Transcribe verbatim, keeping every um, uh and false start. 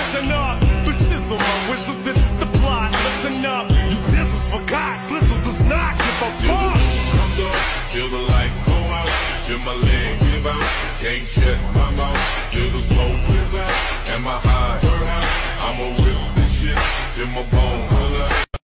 listen up, but sizzle my whistle, this is the plot. Listen up, you business for God, Slizzle does not give a fuck. Comes up, till the lights go out, till my leg give out, can't shut my mouth, till the smoke